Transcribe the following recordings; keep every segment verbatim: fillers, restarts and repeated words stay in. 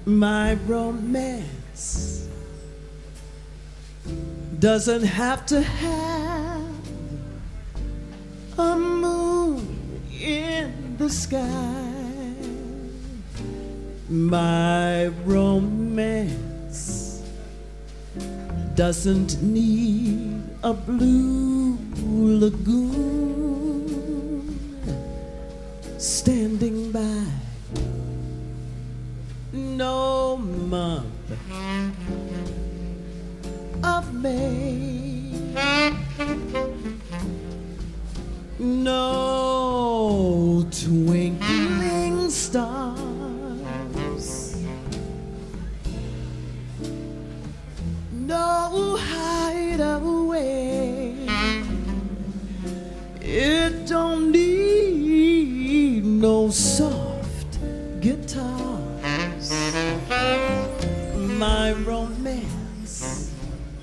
My romance doesn't have to have a moon in the sky. My romance doesn't need a blue lagoon standing by. No month of May, no twinkling stars, no hideaway. It don't need no soft guitars. My romance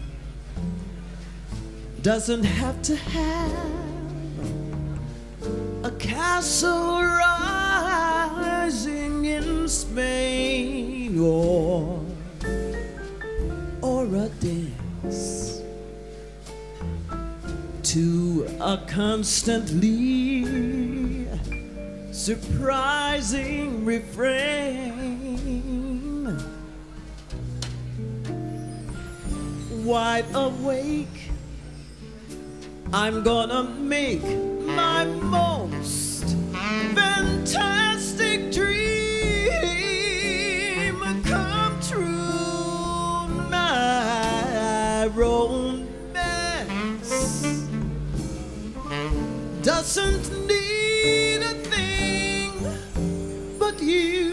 doesn't have to have a castle rising in Spain, or or a dance to a constantly surprising refrain. Wide awake, I'm gonna make my most fantastic dream come true. My romance doesn't need a thing but you.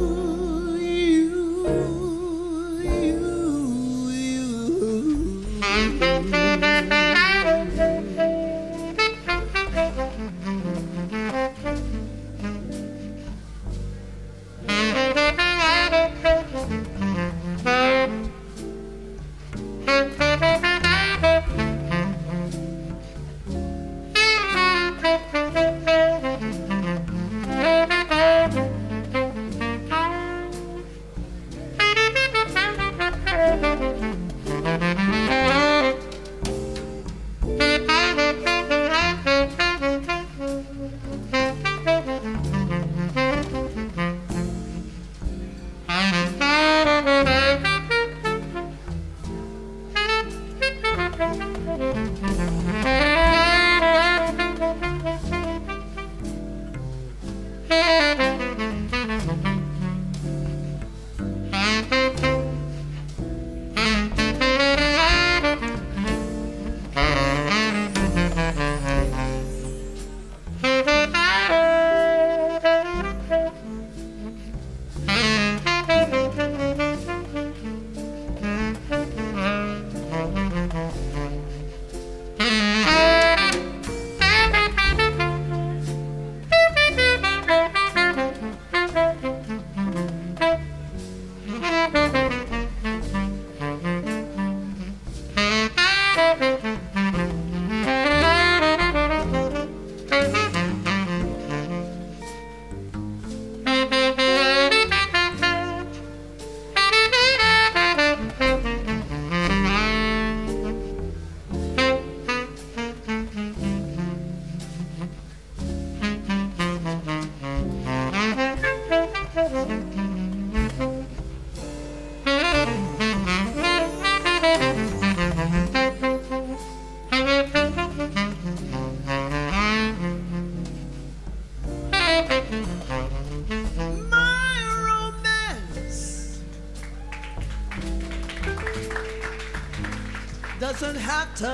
Doesn't have to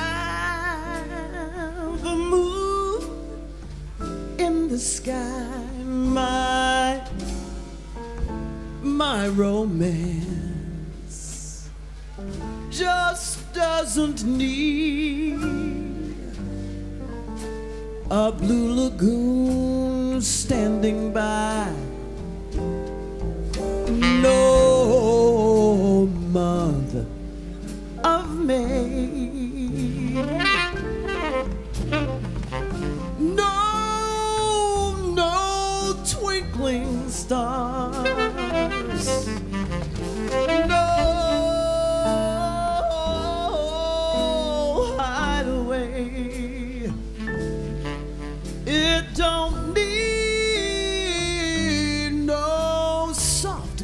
have a moon in the sky. My, my romance just doesn't need a blue lagoon standing by. No month of May, no, no twinkling stars,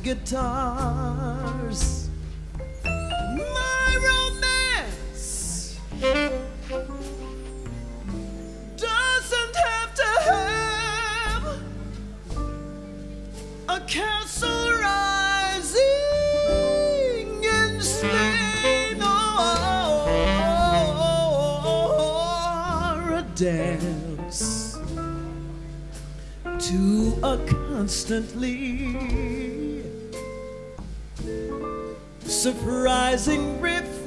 guitars. My romance doesn't have to have a castle rising in Spain or a dance to a constantly surprising riff